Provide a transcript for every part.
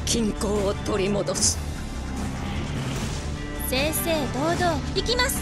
均衡を取り戻す。 正々堂々行きます。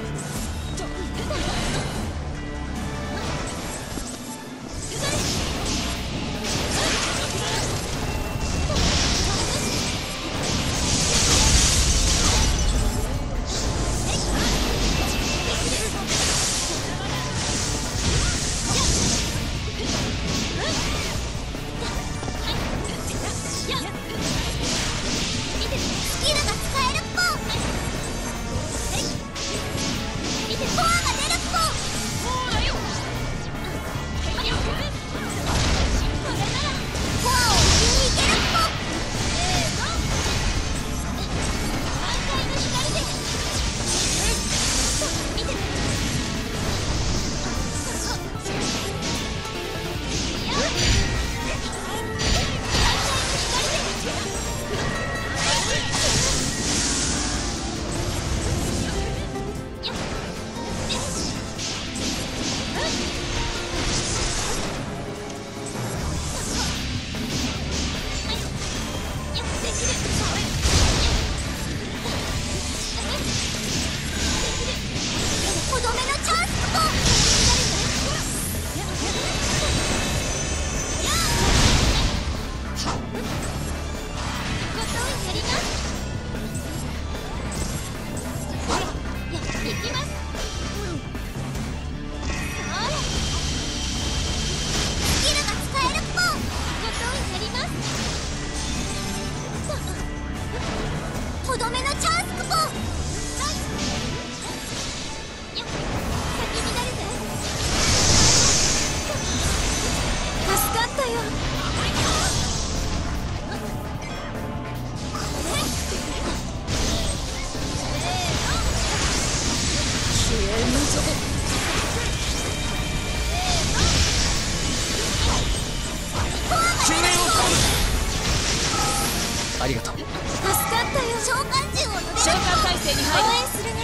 ありがとう。 助かったよ。召喚獣を呼べる。召喚態勢に入る。応援するね。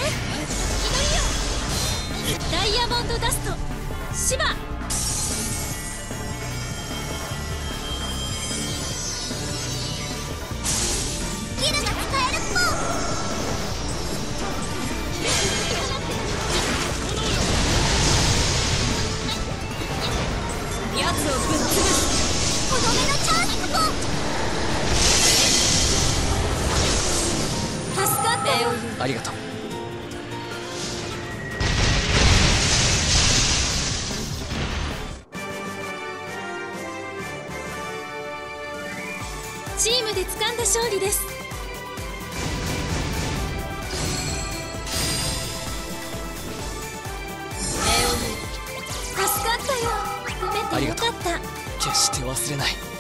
ダイヤモンドダストシバ。スキルが使えるっぽ。やつをぶっ潰す。とどめのチャージっぽ。 ありがとう。 チームで掴んだ勝利です。助かったよ。ごめんてよかった。 決して忘れない。